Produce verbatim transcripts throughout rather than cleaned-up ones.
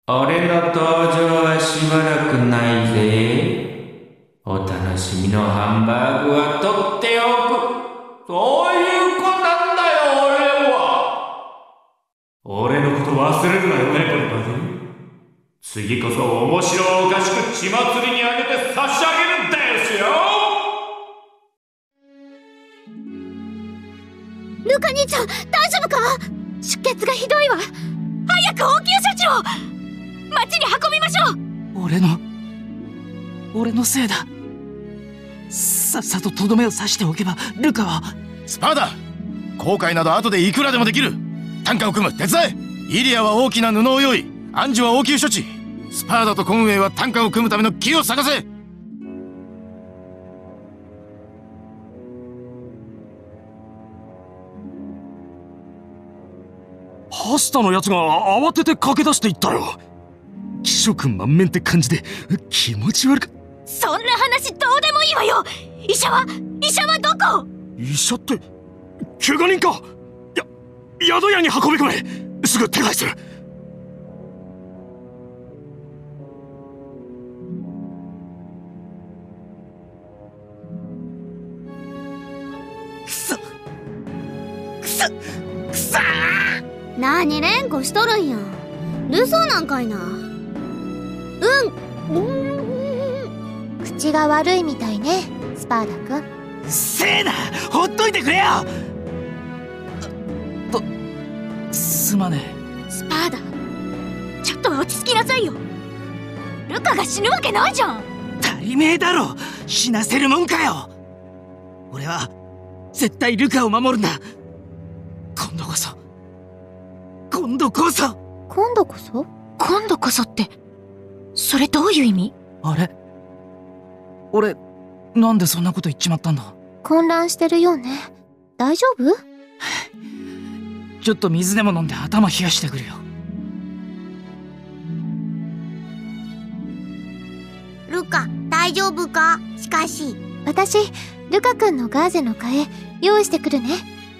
俺の登場はしばらくないぜ。お楽しみのハンバーグは取っておく。そういう子なんだよ、俺は。俺のこと忘れるなよね、これまで。次こそ面白おかしく血祭りにあげて差し上げるんですよ。 ルカ兄ちゃん、大丈夫か？出血がひどいわ。早く応急処置を。町に運びましょう。 俺の俺のせいだ。さっさととどめを刺しておけばルカは。 スパーダ、後悔など後でいくらでもできる。担架を組む、手伝え。イリアは大きな布を用意、アンジュは応急処置、スパーダとコンウェイは担架を組むための木を探せ。 ハスタのやつが慌てて駆け出していったよ。気色満面って感じで気持ち悪く。 そんな話どうでもいいわよ。医者は医者はどこ？ 医者って怪我人か。や宿屋に運び込め。すぐ手配する。くそくそくそー。 何連呼しとるんや。留守なんかいな。うん、口が悪いみたいね、スパーダ君。 せえな、ほっといてくれよ。とすまねえ。スパーダ、ちょっと落ち着きなさいよ。ルカが死ぬわけないじゃん。 足りめえだろ。死なせるもんかよ。俺は絶対ルカを守るんだ。今度こそ今度こそ今度こそ今度こそってそれどういう意味？ あれ、俺なんでそんなこと言っちまったんだ。 混乱してるようね。大丈夫？ ちょっと水でも飲んで頭冷やしてくるよ。 ルカ、大丈夫か？しかし私、ルカ君のガーゼの替え用意してくるね。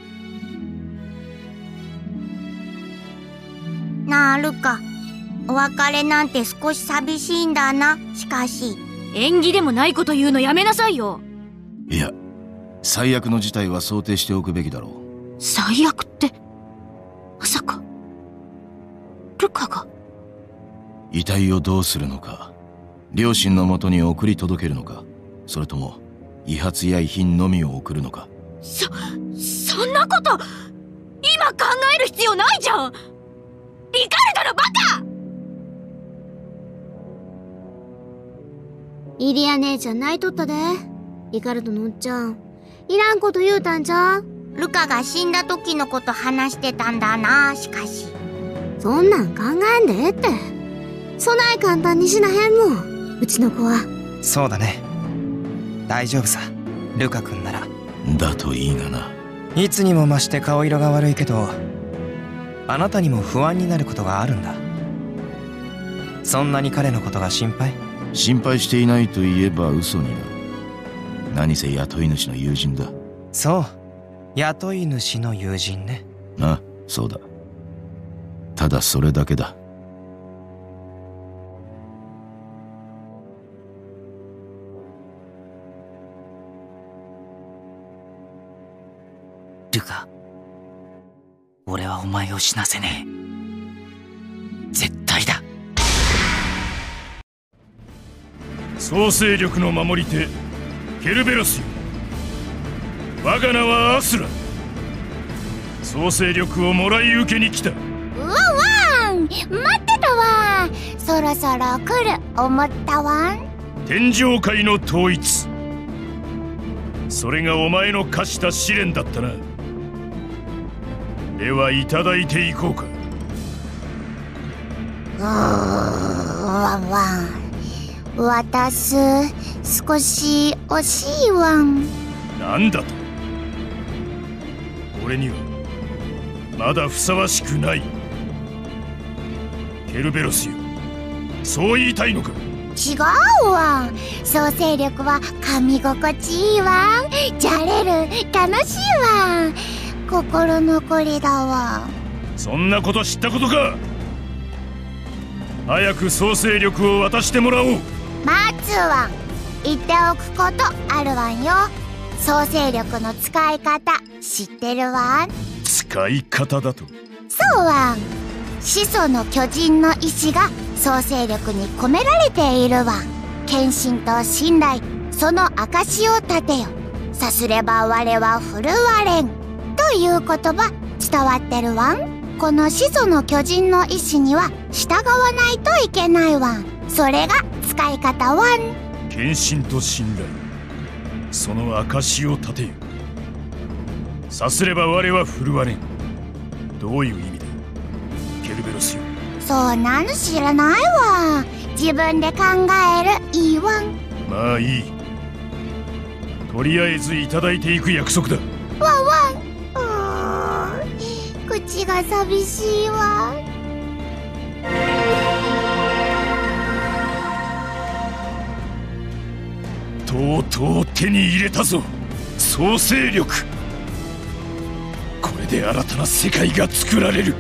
なあルカ、お別れなんて少し寂しいんだな。しかし縁起でもないこと言うのやめなさいよ。 いや、最悪の事態は想定しておくべきだろう。 最悪ってまさかルカが？ 遺体をどうするのか、両親のもとに送り届けるのか、それとも遺髪や遺品のみを送るのか。 そそんなこと今考える必要ないじゃん。リカルドのバカ！イリア姉ちゃん泣いとったで。リカルドのおっちゃん、いらんこと言うたんじゃん。ルカが死んだ時のこと話してたんだな。しかしそんなん考えんでええって。そない簡単に死なへんもん、うちの子は。 そうだね、大丈夫さ、ルカ君なら。 だといいがな。 いつにも増して顔色が悪いけど、あなたにも不安になることがあるんだ。そんなに彼のことが心配？ 心配していないと言えば嘘になる。何せ雇い主の友人だ。 そう、雇い主の友人ね。 ああ、そうだ。ただそれだけだ。 ルカ、俺はお前を死なせねえ。絶対だ。 総勢力の守り手ケルベロスよ。我が名はアスラ。総勢力をもらい受けに来た。 うわわん、待ってたわ。そろそろ来る思ったわん。 天上界の統一、それがお前の課した試練だったな。ではいただいていこうか。 うーん、わんわん、渡す。少し惜しいわん。 なんだと？俺にはまだふさわしくない。ケルベロスよ、そう言いたいのか？ 違うわん。総勢力は噛み心地いいわん。じゃれる、楽しいわん。心残りだわ。 そんなこと知ったことか？ 早く創生力を渡してもらおう。 まつわん、言っておくことあるわんよ。創生力の使い方知ってるわん？ 使い方だと？ そうわん。始祖の巨人の意志が創生力に込められているわん。献身と信頼、その証を立てよ。さすれば我は振るわれんという言葉伝わってるわん。この始祖の巨人の意志には従わないといけないわん。それが使い方わん。 献身と信頼、その証を立てよ。さすれば我は振るわれん。どういう意味だケルベロスよ。 そうなの知らないわ。自分で考えるいいわん。 まあいい。とりあえずいただいていく約束だ。 わんわん。うーん、口が寂しいわ。 とうとう手に入れたぞ、創生力。これで新たな世界が作られる。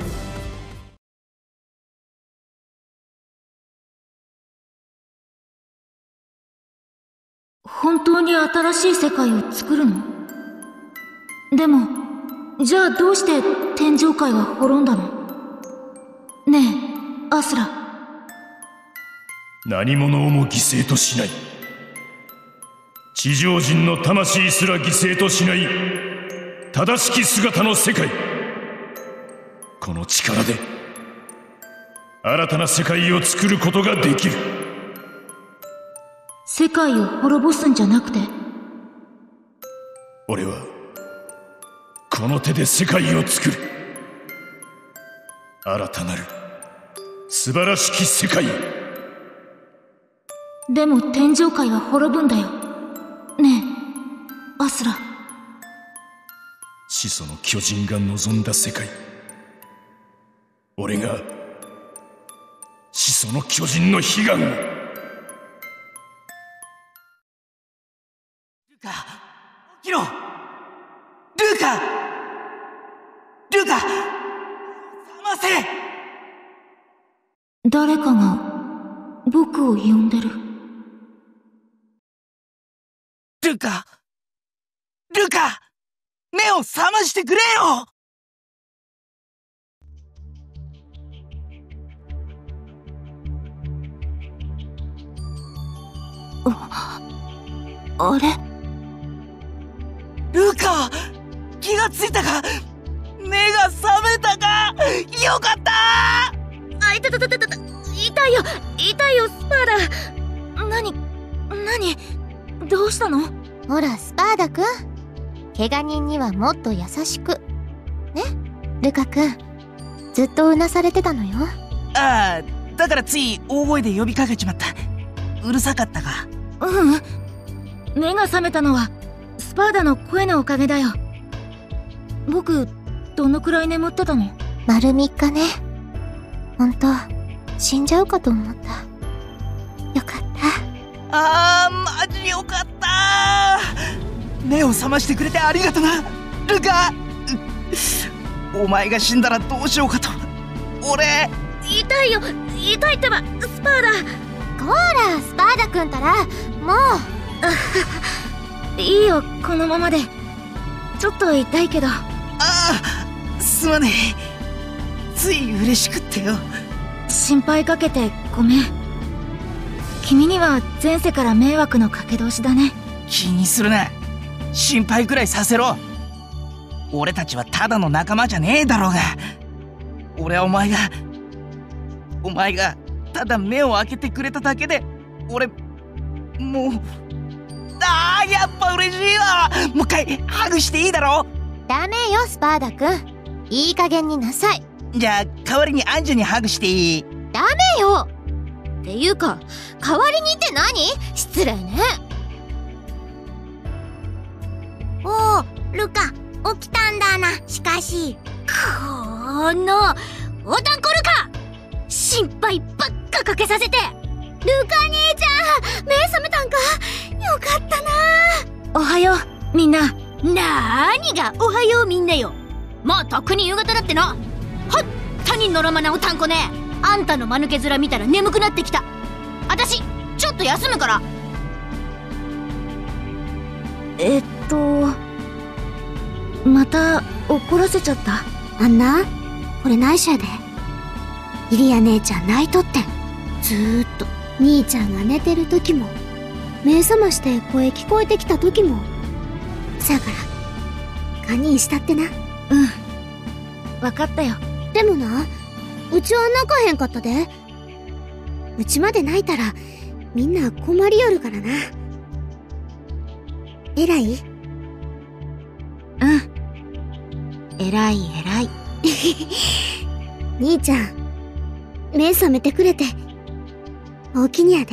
本当に新しい世界を作るの？でも、じゃあどうして天上界は滅んだの？ねえ、アスラ。 何者をも犠牲としない。地上人の魂すら犠牲としない正しき姿の世界。この力で新たな世界を作ることができる。 世界を滅ぼすんじゃなくて？ 俺はこの手で世界を作る。新たなる素晴らしき世界。 でも天上界は滅ぶんだよ。ねえ、アスラ。 始祖の巨人が望んだ世界。俺が始祖の巨人の悲願を。 ルカ、起きろ。ルカ、ルカ、覚ませ。 誰かが僕を呼んでる。 ルカ、ルカ、目を覚ましてくれよ。 あれ？ ルカ、気がついたか？目が覚めたか？よかった。 あ、いたたたたたた、痛いよ、痛いよ、スパーダ。なに、なに、どうしたの？ ほらスパーダくん、怪我人にはもっと優しくね。ルカくん、ずっとうなされてたのよ。 ああ、だからつい大声で呼びかけちまった。うるさかったか？ ううん、目が覚めたのはスパーダの声のおかげだよ。僕、どのくらい眠ってたの？ 丸みっかね。ほんと死んじゃうかと思った。よかった。 あー、マジよかった。目を覚ましてくれてありがとな、ルカ。お前が死んだらどうしようかと。俺、 痛いよ、痛いってば、スパーダ。 こらスパーダくんたらもういいよ、このままで。ちょっと痛いけど。 ああ、すまねえ。つい嬉しくってよ。 心配かけてごめん。君には前世から迷惑のかけ通しだね。 気にするな。心配くらいさせろ。俺たちはただの仲間じゃねえだろうが。俺はお前がお前がただ目を開けてくれただけで俺もう、あー、やっぱ嬉しいわ。もう一回ハグしていいだろ。 ダメよスパーダくん、いい加減になさい。 じゃあ代わりにアンジュにハグしていい？ ダメよ。っていうか代わりにって何？失礼ね。おお、ルカ起きたんだな。しかしこのオタンコルカ、心配ばっかかけさせて。 ルカ兄ちゃん、目覚めたんか？よかったな。 おはようみんな。 なーにがおはようみんなよ。もうとっくに夕方だっての。ほんとにのろまなおたんこね。 あんたの間抜け面見たら眠くなってきた。私ちょっと休むから。 えっとまた怒らせちゃった？ あんな、これ内緒やで。イリア姉ちゃん泣いとってん。ずーっと兄ちゃんが寝てる時も、目覚まして声聞こえてきた時も。そやから堪忍したってな。 うん、分かったよ。 でもな、うちは泣かへんかったで。うちまで泣いたらみんな困りよるからな。偉い？ うん、偉い偉い。 兄ちゃん、目覚めてくれておおきにやで。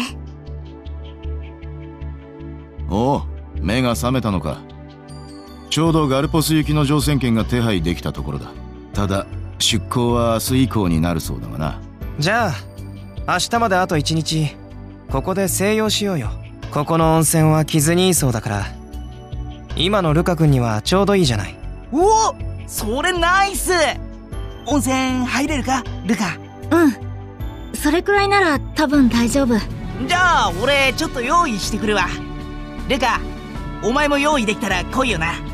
おお、目が覚めたのか。ちょうどガルポス行きの乗船券が手配できたところだ。ただ出港は明日以降になるそうだがな。 じゃあ明日まであと一日ここで静養しようよ。ここの温泉は傷にいいそうだから、今のルカ君にはちょうどいいじゃない。 おお、それナイス。温泉入れるかルカ？ うん、それくらいなら多分大丈夫。 じゃあ俺ちょっと用意してくるわ。ルカ、お前も用意できたら来いよな。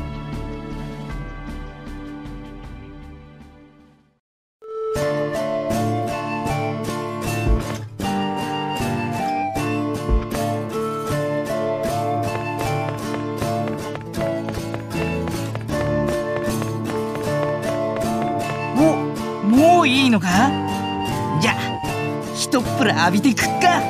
もういいのか？じゃあ一っ風呂浴びてくっか。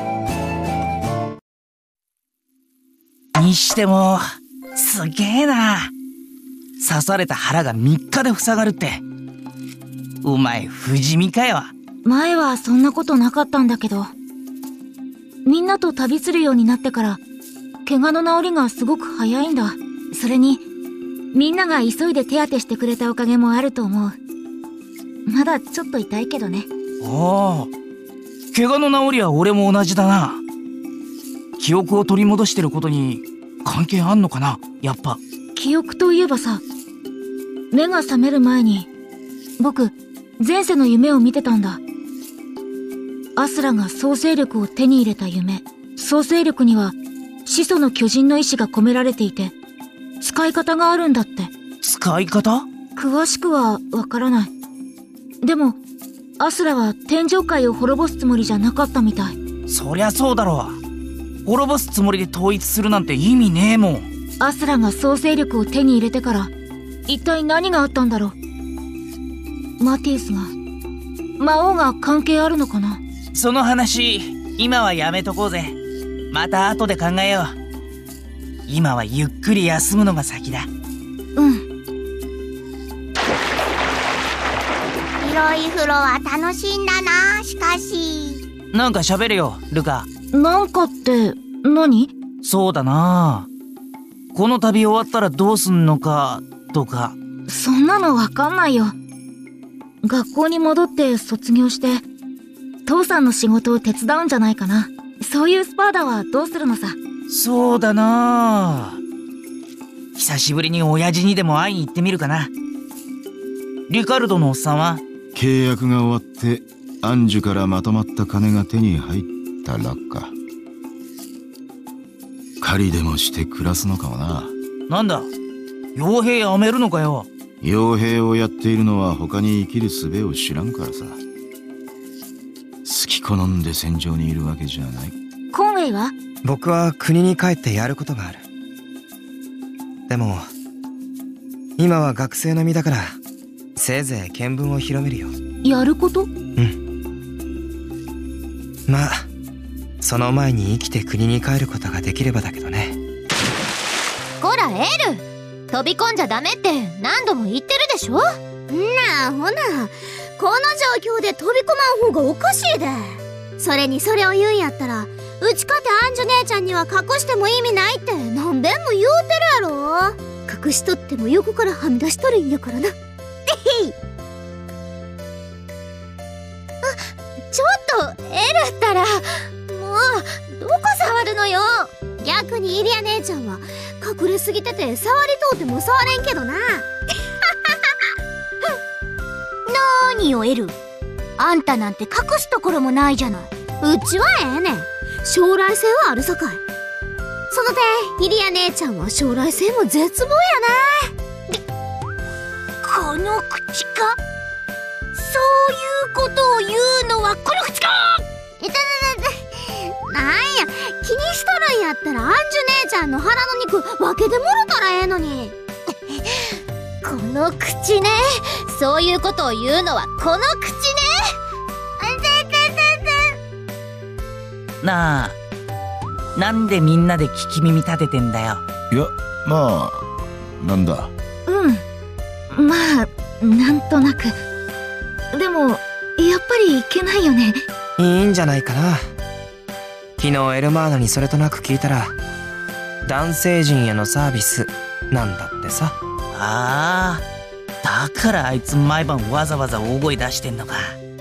にしてもすげえな。刺された腹がみっかで塞がるって。お前不死身かよ。 前はそんなことなかったんだけど、みんなと旅するようになってから怪我の治りがすごく早いんだ。それにみんなが急いで手当てしてくれたおかげもあると思う。まだちょっと痛いけどね。 ああ、怪我の治りは俺も同じだな。記憶を取り戻してることに関係あんのかな、やっぱ。 記憶といえばさ、目が覚める前に僕前世の夢を見てたんだ。アスラが創世力を手に入れた夢。創世力には始祖の巨人の意志が込められていて、使い方があるんだって。 使い方？ 詳しくはわからない。でもアスラは天上界を滅ぼすつもりじゃなかったみたい。 そりゃそうだろう。滅ぼすつもりで統一するなんて意味ねえもん。 アスラが創世力を手に入れてから一体何があったんだろう。マティウスが、魔王が関係あるのかな。 その話今はやめとこうぜ。また後で考えよう。今はゆっくり休むのが先だ。 うん。 広い風呂は楽しいんだな。しかしなんか喋れよルカ。 なんかって何？ そうだな、この旅終わったらどうすんのかとか。 そんなのわかんないよ。学校に戻って卒業して父さんの仕事を手伝うんじゃないかな。そういうスパーダはどうするのさ。 そうだな、久しぶりに親父にでも会いに行ってみるかな。リカルドのおっさんは？ 契約が終わってアンジュからまとまった金が手に入ったらか。狩りでもして暮らすのかもな。 なんだ、傭兵やめるのかよ。 傭兵をやっているのは他に生きる術を知らんからさ。好き好んで戦場にいるわけじゃない。 コンウェイは？ 僕は国に帰ってやることがある。でも今は学生の身だからせいぜい見聞を広めるよ。 やること？ うん。まあその前に生きて国に帰ることができればだけどね。 こらエル、飛び込んじゃダメって何度も言ってるでしょ。 んなあ、ほなこの状況で飛び込まん方がおかしいで。それにそれを言うんやったら、うちかてアンジュ姉ちゃんには隠しても意味ないって何べんも言うてるやろ。隠しとっても横からはみ出しとるんやからな。てへい。あ、ちょっとエルったらもうどこ触るのよ。逆にイリア姉ちゃんは隠れすぎてて触りとうても触れんけどな。 何よエル、 あんたなんて隠すところもないじゃない。うちはええねん。将来性はあるさかい。その点イリア姉ちゃんは将来性も絶望やね。この口か。そういうことを言うのはこの口か。いたたたた。なんや、気にしとるんやったらアンジュ姉ちゃんの腹の肉分けてもろたらええのに。 この口ね。そういうことを言うのはこの口ね。 なあ、なんでみんなで聞き耳立ててんだよ。 いや、まあなんだ。 うん、まあなんとなく。でもやっぱりいけないよね。 いいんじゃないかな。昨日エルマーナにそれとなく聞いたら、男性陣へのサービスなんだってさ。 ああ、だからあいつ毎晩わざわざ大声出してんのか。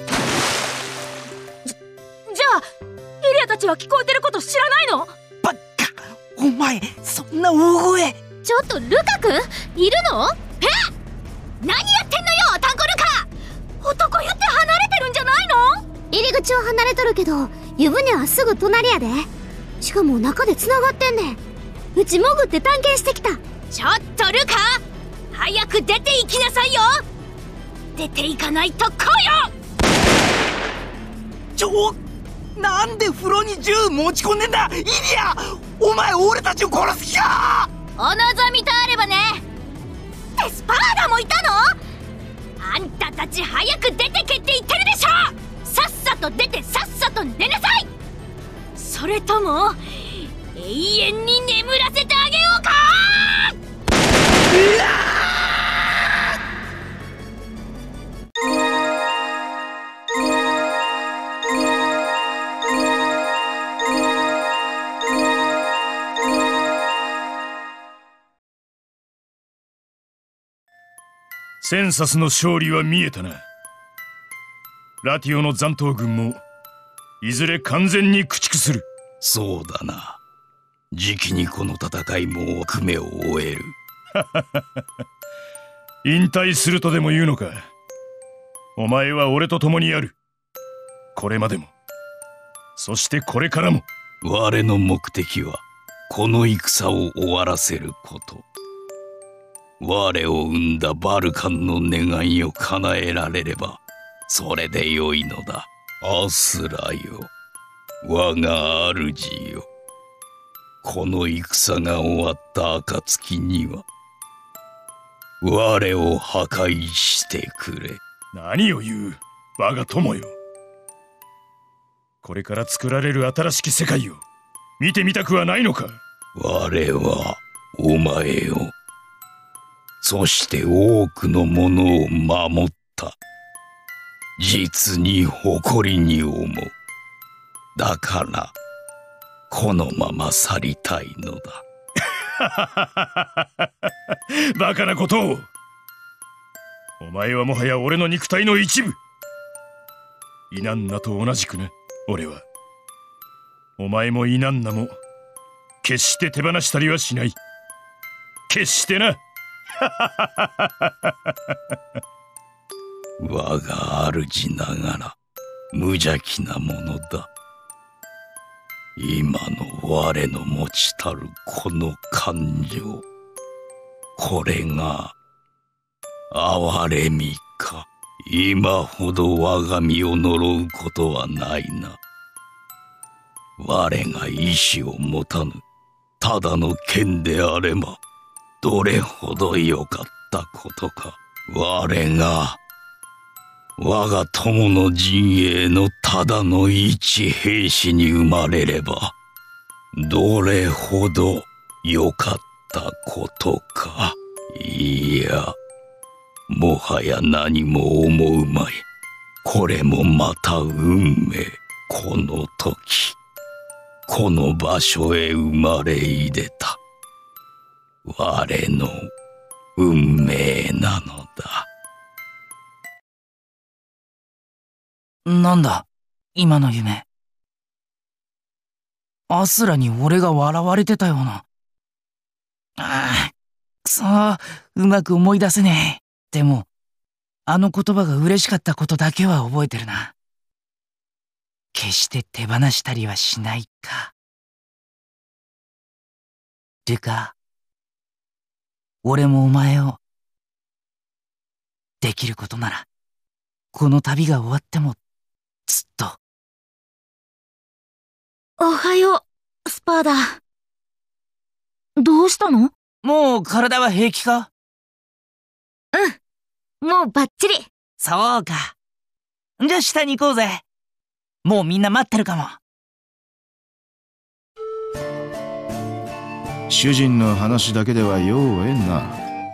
じゃあエリアたちは聞こえてること知らないの？ バッカ、お前そんな大声。 ちょっとルカ君いるの？え？何やってんのよタンコルカ。 男湯って離れてるんじゃないの？ 入り口は離れとるけど湯船はすぐ隣やで。しかも中でつながってんねん。うち潜って探検してきた。 ちょっとルカ、早く出て行きなさいよ。出て行かないとこうよ。 ちょ、なんで風呂に銃持ち込んでんだイリア。お前俺たちを殺す気か。 お望みとあればね。ってスパーダもいたの？あんたたち早く出てけって言ってるでしょ。さっさと出てさっさと寝なさい。それとも永遠に眠らせてあげようか。うわセンサスの勝利は見えたな。ラティオの残党軍もいずれ完全に駆逐する。 そうだな。じきにこの戦いも役目を終える。 引退するとでも言うのか。お前は俺と共にある。これまでも、そしてこれからも。 我の目的はこの戦を終わらせること。我を生んだバルカンの願いを叶えられればそれでよいのだ。アスラよ、我が主よ、この戦が終わった暁には我を破壊してくれ。 何を言う、我が友よ。これから作られる新しき世界を見てみたくはないのか。 我はお前を、そして多くのものを守った。実に誇りに思う。だからこのまま去りたいのだ。 バカなことを。お前はもはや俺の肉体の一部。イナンナと同じくな。俺はお前もイナンナも決して手放したりはしない。決してな。 我が主ながら無邪気なものだ。今の我の持ちたるこの感情、これが哀れみか。今ほど我が身を呪うことはないな。我が意志を持たぬただの剣であればどれほどよかったことか。我が我が友の陣営のただの一兵士に生まれればどれほどよかったことか。いや、もはや何も思うまい。これもまた運命。この時この場所へ生まれいでた我の運命なのだ。 なんだ今の夢。アスラに俺が笑われてたような。ああ、くそー、うまく思い出せねえ。でもあの言葉が嬉しかったことだけは覚えてるな。決して手放したりはしないか。ルカ、俺もお前を、できることなら、この旅が終わっても、ずっと。 おはよう、スパーダ。どうしたの？ もう体は平気か？ うん。もうバッチリ。 そうか。じゃあ下に行こうぜ。もうみんな待ってるかも。 主人の話だけではようえんな。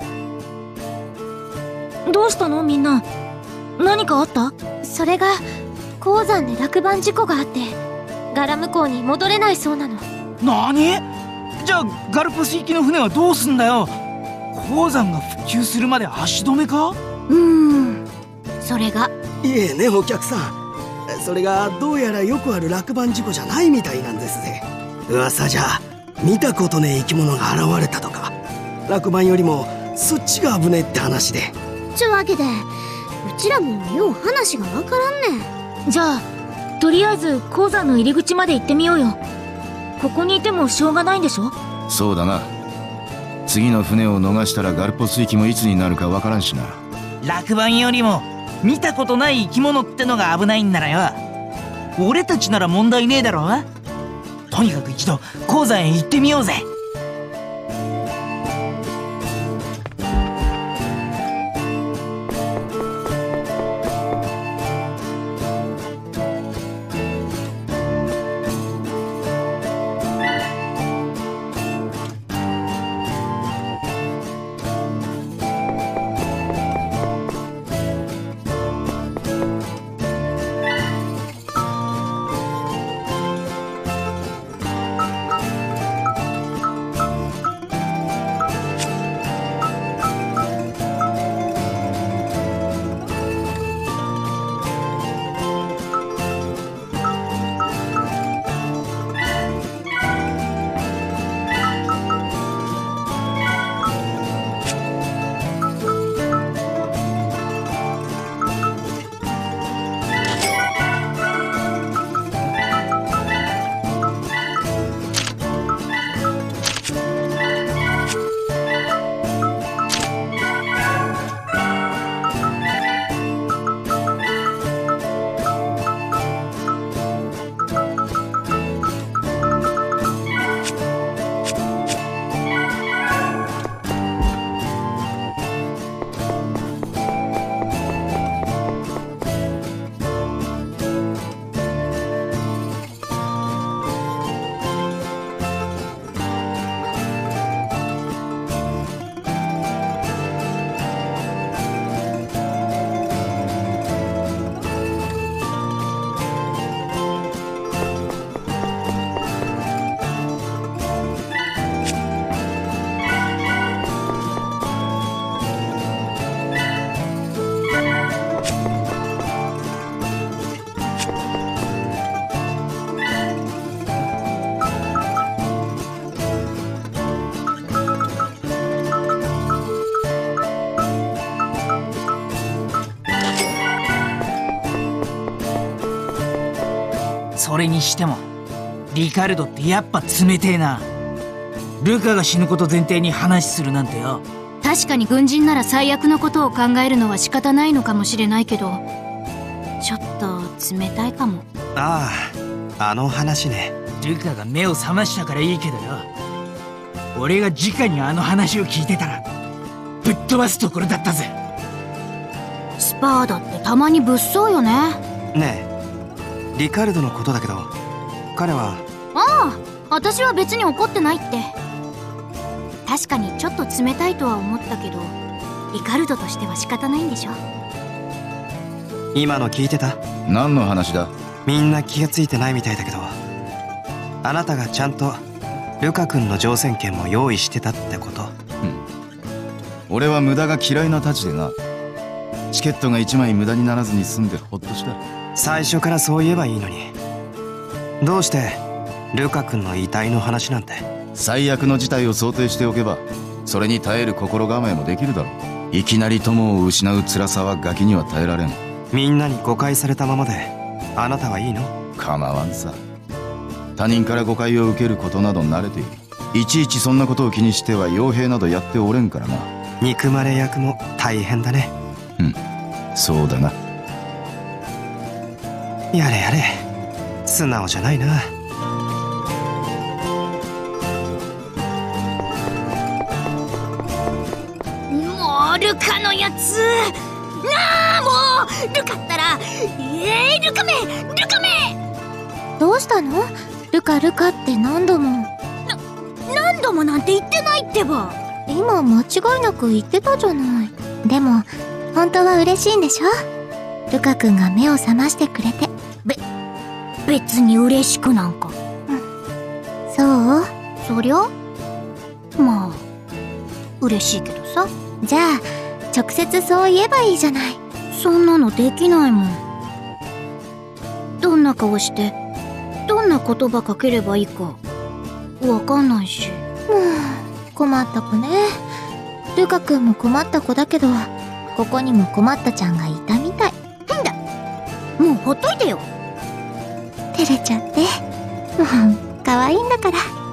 どうしたのみんな。何かあった？ それが鉱山で落盤事故があってガラム港に戻れないそうなの。 なに？じゃあガルプス行きの船はどうすんだよ。鉱山が復旧するまで足止めか？ うーん、それが。 いえね、お客さん。それがどうやらよくある落盤事故じゃないみたいなんですぜ。噂じゃ見たことねえ生き物が現れたとか、落盤よりもそっちが危ねえって話で。 ちゅうわけでうちらもよう話がわからんねん。じゃあとりあえず鉱山の入り口まで行ってみようよ。ここにいてもしょうがないんでしょ？ そうだな。次の船を逃したらガルポス行きもいつになるかわからんしな。 落盤よりも見たことない生き物ってのが危ないんならよ、俺たちなら問題ねえだろ。とにかく一度鉱山へ行ってみようぜ。それにしてもリカルドってやっぱ冷てえな。ルカが死ぬこと前提に話するなんてよ。 確かに軍人なら最悪のことを考えるのは仕方ないのかもしれないけど、ちょっと冷たいかも。 ああ、あの話ね。 ルカが目を覚ましたからいいけどよ、俺が直にあの話を聞いてたらぶっ飛ばすところだったぜ。 スパーダってたまに物騒よね。 ねえ、リカルドのことだけど、彼は。 ああ、私は別に怒ってないって。確かにちょっと冷たいとは思ったけど、リカルドとしては仕方ないんでしょ。 今の聞いてた？ 何の話だ？ みんな気がついてないみたいだけど、あなたがちゃんとルカ君の乗船券も用意してたってこと。うん、 俺は無駄が嫌いなたちでな。チケットがいちまい無駄にならずに済んでほっとした。 最初からそう言えばいいのに、どうしてルカ君の遺体の話なんて。 最悪の事態を想定しておけば、それに耐える心構えもできるだろう。 いきなり友を失う辛さはガキには耐えられん。 みんなに誤解されたままであなたはいいの？ 構わんさ。他人から誤解を受けることなど慣れている。いちいちそんなことを気にしては傭兵などやっておれんからな。 憎まれ役も大変だね。 うん、そうだな。 やれやれ、素直じゃないな。 もうルカのやつなあ、もうルカったら、えー、ルカめルカめどうしたの？ルカルカって何度も。 な、何度もなんて言ってないってば。 今間違いなく言ってたじゃない。でも本当は嬉しいんでしょ？ルカ君が目を覚ましてくれて。 べ、別に嬉しくなんか。 うん、そう？ そりゃまあ嬉しいけどさ。 じゃあ直接そう言えばいいじゃない。 そんなのできないもん。どんな顔してどんな言葉かければいいかわかんないし。 もう困った子ね。ルカ君も困った子だけど、ここにも困ったちゃんがいたみたい。 んだ、もうほっといてよ。 照れちゃって。もう可愛いんだから。